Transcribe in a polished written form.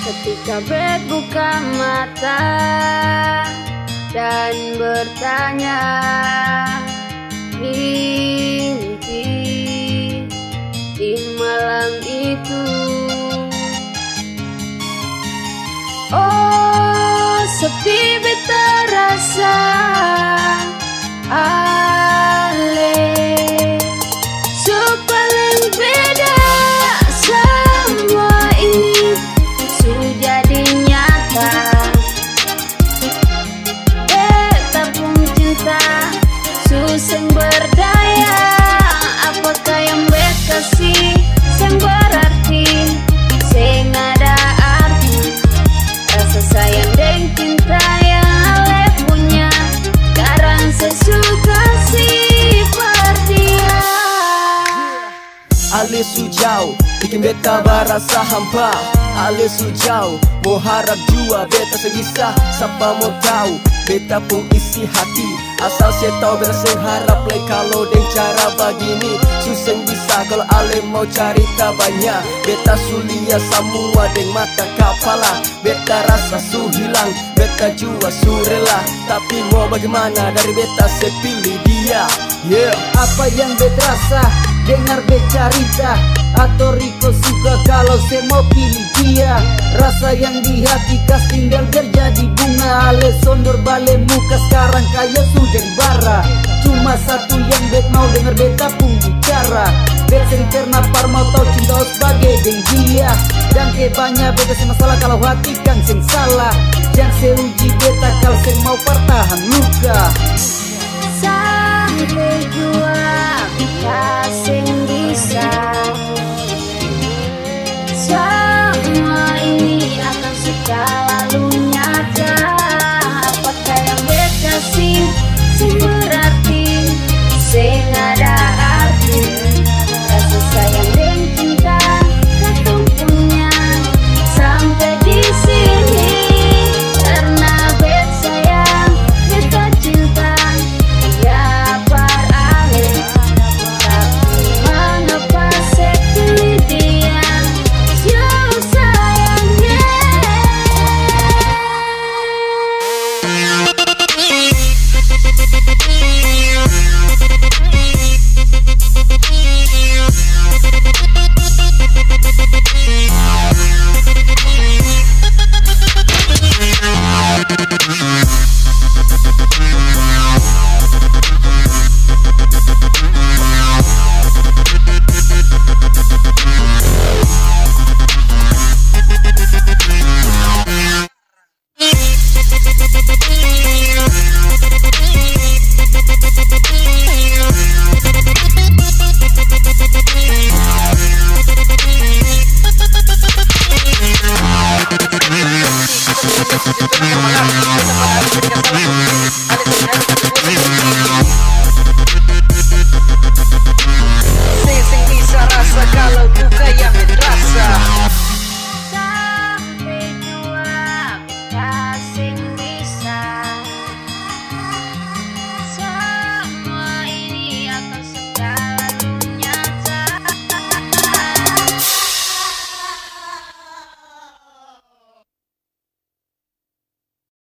Ketika Bet buka mata dan bertanya, mimpi di malam itu. Oh, sepi Bet terasa, ale paling beda. Semua ini sudah jadi nyata. Beta pun cinta suseng berdaya. Apakah yang bet kasih seng berarti, seng ada arti. Rasa sayang dan cinta yang ale punya, sekarang sesuka seperti dia. Ale sujau bikin beta berasa hampa. Ale sujau mau harap jua beta sebisa. Siapa mau tahu beta pun isi hati. Asal saya tahu beta seng harap lagi kalau dengan cara begini. Suseng bisa kalau ale mau cerita banyak. Beta sulia semua dengan mata kepala. Beta rasa su hilang, beta jua su rela. Tapi mau bagaimana dari beta saya pilih dia. Apa yang beta rasa dengar beta cerita, atau Riko suka kalau saya mau pilih dia. Rasa yang di hati kas tinggal terjadi bunga. Ale sondor balik muka sekarang kayak sudah di bara. Cuma satu yang bet mau dengar beta pun bicara. Bet sering ternapar mau tahu cinta sebagai deng dia. Dan banyak beta sih masalah kalau hati kan sing salah. Jangan seuji beta kalau sing mau pertahan luka. Sampai jua kita sing bisa. Semua ini akan selalu nyata. Apakah yang bet kasih sing berarti, sing ada arti. Rasa sayang dan cinta katong punya sampai di sini. Karena bet sayang, beta cinta, ya parale. Tapi mengapa saya pilih dia? Jauh sayangnya. Semangat.